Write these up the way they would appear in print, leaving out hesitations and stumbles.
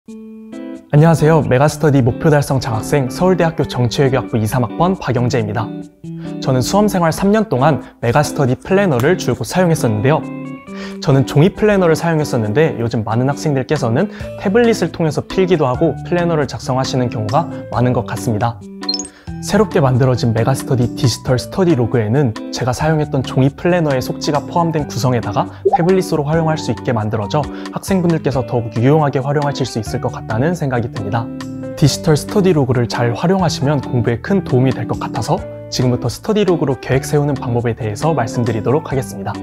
안녕하세요. 메가스터디 목표 달성 장학생 서울대학교 정치외교학부 2, 3학번 박영재입니다. 저는 수험생활 3년 동안 메가스터디 플래너를 줄곧 사용했었는데요. 저는 종이 플래너를 사용했었는데 요즘 많은 학생들께서는 태블릿을 통해서 필기도 하고 플래너를 작성하시는 경우가 많은 것 같습니다. 새롭게 만들어진 메가스터디 디지털 스터디 로그에는 제가 사용했던 종이 플래너의 속지가 포함된 구성에다가 태블릿으로 활용할 수 있게 만들어져 학생분들께서 더욱 유용하게 활용하실 수 있을 것 같다는 생각이 듭니다. 디지털 스터디 로그를 잘 활용하시면 공부에 큰 도움이 될 것 같아서 지금부터 스터디 로그로 계획 세우는 방법에 대해서 말씀드리도록 하겠습니다.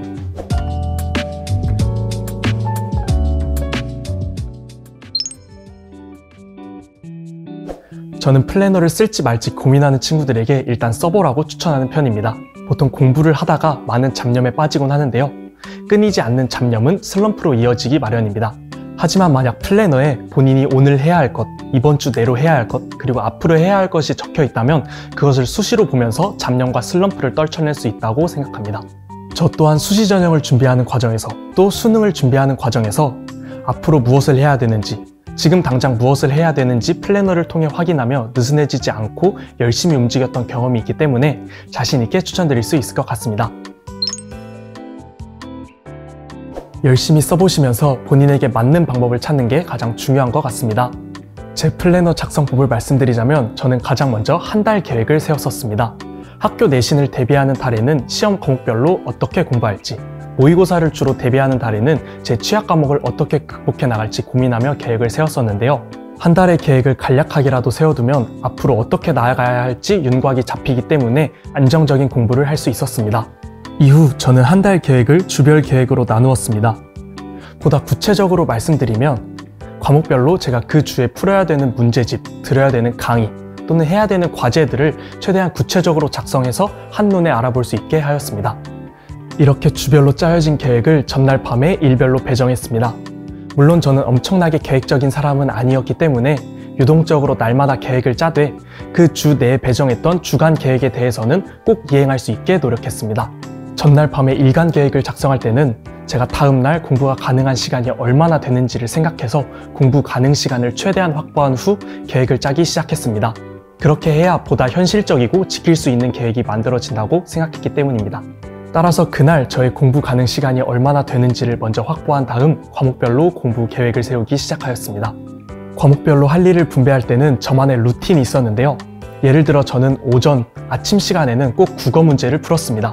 저는 플래너를 쓸지 말지 고민하는 친구들에게 일단 써보라고 추천하는 편입니다. 보통 공부를 하다가 많은 잡념에 빠지곤 하는데요. 끊이지 않는 잡념은 슬럼프로 이어지기 마련입니다. 하지만 만약 플래너에 본인이 오늘 해야 할 것, 이번 주 내로 해야 할 것, 그리고 앞으로 해야 할 것이 적혀 있다면 그것을 수시로 보면서 잡념과 슬럼프를 떨쳐낼 수 있다고 생각합니다. 저 또한 수시 전형을 준비하는 과정에서 또 수능을 준비하는 과정에서 앞으로 무엇을 해야 되는지, 지금 당장 무엇을 해야 되는지 플래너를 통해 확인하며 느슨해지지 않고 열심히 움직였던 경험이 있기 때문에 자신 있게 추천드릴 수 있을 것 같습니다. 열심히 써보시면서 본인에게 맞는 방법을 찾는 게 가장 중요한 것 같습니다. 제 플래너 작성법을 말씀드리자면 저는 가장 먼저 한 달 계획을 세웠었습니다. 학교 내신을 대비하는 달에는 시험 과목별로 어떻게 공부할지, 모의고사를 주로 대비하는 달에는 제 취약 과목을 어떻게 극복해 나갈지 고민하며 계획을 세웠었는데요. 한 달의 계획을 간략하게라도 세워두면 앞으로 어떻게 나아가야 할지 윤곽이 잡히기 때문에 안정적인 공부를 할 수 있었습니다. 이후 저는 한 달 계획을 주별 계획으로 나누었습니다. 보다 구체적으로 말씀드리면 과목별로 제가 그 주에 풀어야 되는 문제집, 들어야 되는 강의 또는 해야 되는 과제들을 최대한 구체적으로 작성해서 한눈에 알아볼 수 있게 하였습니다. 이렇게 주별로 짜여진 계획을 전날 밤에 일별로 배정했습니다. 물론 저는 엄청나게 계획적인 사람은 아니었기 때문에 유동적으로 날마다 계획을 짜되 그 주 내에 배정했던 주간 계획에 대해서는 꼭 이행할 수 있게 노력했습니다. 전날 밤에 일간 계획을 작성할 때는 제가 다음날 공부가 가능한 시간이 얼마나 되는지를 생각해서 공부 가능 시간을 최대한 확보한 후 계획을 짜기 시작했습니다. 그렇게 해야 보다 현실적이고 지킬 수 있는 계획이 만들어진다고 생각했기 때문입니다. 따라서 그날 저의 공부 가능 시간이 얼마나 되는지를 먼저 확보한 다음 과목별로 공부 계획을 세우기 시작하였습니다. 과목별로 할 일을 분배할 때는 저만의 루틴이 있었는데요. 예를 들어 저는 오전, 아침 시간에는 꼭 국어 문제를 풀었습니다.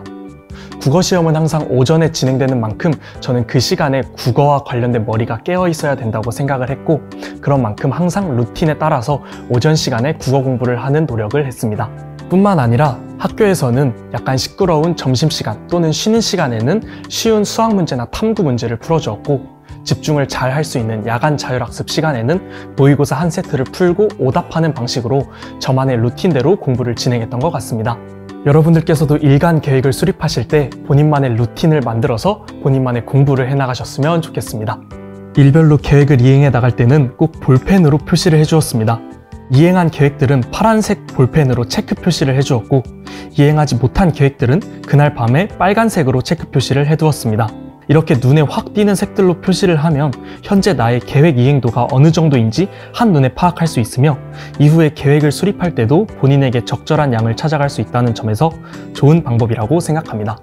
국어 시험은 항상 오전에 진행되는 만큼 저는 그 시간에 국어와 관련된 머리가 깨어 있어야 된다고 생각을 했고 그런 만큼 항상 루틴에 따라서 오전 시간에 국어 공부를 하는 노력을 했습니다. 뿐만 아니라 학교에서는 약간 시끄러운 점심시간 또는 쉬는 시간에는 쉬운 수학 문제나 탐구 문제를 풀어주었고 집중을 잘 할 수 있는 야간 자율학습 시간에는 모의고사 한 세트를 풀고 오답하는 방식으로 저만의 루틴대로 공부를 진행했던 것 같습니다. 여러분들께서도 일간 계획을 수립하실 때 본인만의 루틴을 만들어서 본인만의 공부를 해나가셨으면 좋겠습니다. 일별로 계획을 이행해 나갈 때는 꼭 볼펜으로 표시를 해주었습니다. 이행한 계획들은 파란색 볼펜으로 체크 표시를 해주었고 이행하지 못한 계획들은 그날 밤에 빨간색으로 체크 표시를 해두었습니다. 이렇게 눈에 확 띄는 색들로 표시를 하면 현재 나의 계획 이행도가 어느 정도인지 한눈에 파악할 수 있으며 이후에 계획을 수립할 때도 본인에게 적절한 양을 찾아갈 수 있다는 점에서 좋은 방법이라고 생각합니다.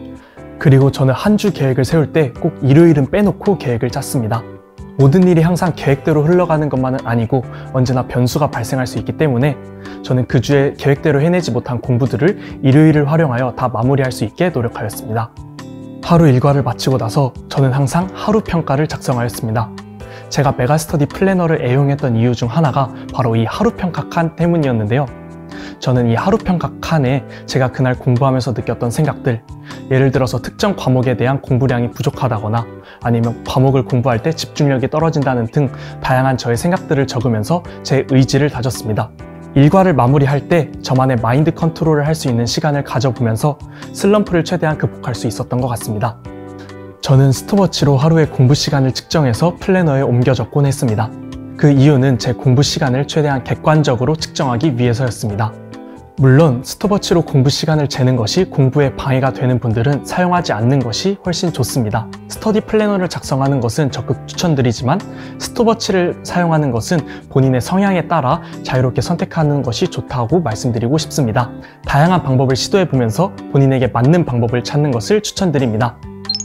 그리고 저는 한 주 계획을 세울 때 꼭 일요일은 빼놓고 계획을 짰습니다. 모든 일이 항상 계획대로 흘러가는 것만은 아니고 언제나 변수가 발생할 수 있기 때문에 저는 그 주에 계획대로 해내지 못한 공부들을 일요일을 활용하여 다 마무리할 수 있게 노력하였습니다. 하루 일과를 마치고 나서 저는 항상 하루 평가를 작성하였습니다. 제가 메가스터디 플래너를 애용했던 이유 중 하나가 바로 이 하루 평가 칸 때문이었는데요. 저는 이 하루 평가 칸에 제가 그날 공부하면서 느꼈던 생각들, 예를 들어서 특정 과목에 대한 공부량이 부족하다거나 아니면 과목을 공부할 때 집중력이 떨어진다는 등 다양한 저의 생각들을 적으면서 제 의지를 다졌습니다. 일과를 마무리할 때 저만의 마인드 컨트롤을 할 수 있는 시간을 가져보면서 슬럼프를 최대한 극복할 수 있었던 것 같습니다. 저는 스톱워치로 하루의 공부 시간을 측정해서 플래너에 옮겨 적곤 했습니다. 그 이유는 제 공부 시간을 최대한 객관적으로 측정하기 위해서였습니다. 물론 스톱워치로 공부 시간을 재는 것이 공부에 방해가 되는 분들은 사용하지 않는 것이 훨씬 좋습니다. 스터디 플래너를 작성하는 것은 적극 추천드리지만 스톱워치를 사용하는 것은 본인의 성향에 따라 자유롭게 선택하는 것이 좋다고 말씀드리고 싶습니다. 다양한 방법을 시도해보면서 본인에게 맞는 방법을 찾는 것을 추천드립니다.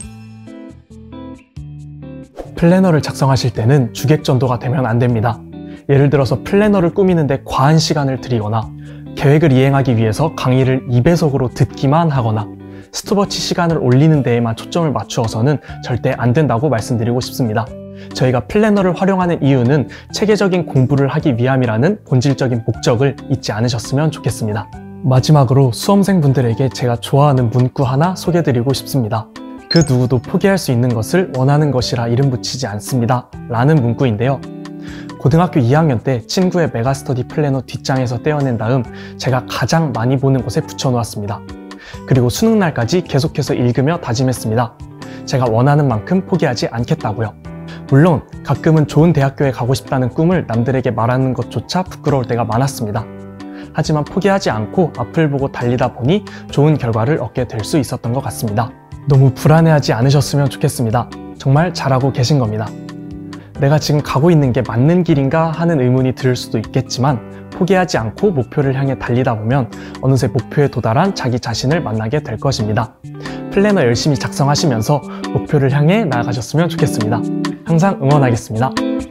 플래너를 작성하실 때는 주객전도가 되면 안 됩니다. 예를 들어서 플래너를 꾸미는데 과한 시간을 들이거나 계획을 이행하기 위해서 강의를 2배속으로 듣기만 하거나 스톱워치 시간을 올리는 데에만 초점을 맞추어서는 절대 안 된다고 말씀드리고 싶습니다. 저희가 플래너를 활용하는 이유는 체계적인 공부를 하기 위함이라는 본질적인 목적을 잊지 않으셨으면 좋겠습니다. 마지막으로 수험생분들에게 제가 좋아하는 문구 하나 소개드리고 싶습니다. 그 누구도 포기할 수 있는 것을 원하는 것이라 이름 붙이지 않습니다. 라는 문구인데요. 고등학교 2학년 때 친구의 메가스터디 플래너 뒷장에서 떼어낸 다음 제가 가장 많이 보는 곳에 붙여놓았습니다. 그리고 수능날까지 계속해서 읽으며 다짐했습니다. 제가 원하는 만큼 포기하지 않겠다고요. 물론 가끔은 좋은 대학교에 가고 싶다는 꿈을 남들에게 말하는 것조차 부끄러울 때가 많았습니다. 하지만 포기하지 않고 앞을 보고 달리다 보니 좋은 결과를 얻게 될 수 있었던 것 같습니다. 너무 불안해하지 않으셨으면 좋겠습니다. 정말 잘하고 계신 겁니다. 내가 지금 가고 있는 게 맞는 길인가 하는 의문이 들 수도 있겠지만 포기하지 않고 목표를 향해 달리다 보면 어느새 목표에 도달한 자기 자신을 만나게 될 것입니다. 플래너 열심히 작성하시면서 목표를 향해 나아가셨으면 좋겠습니다. 항상 응원하겠습니다.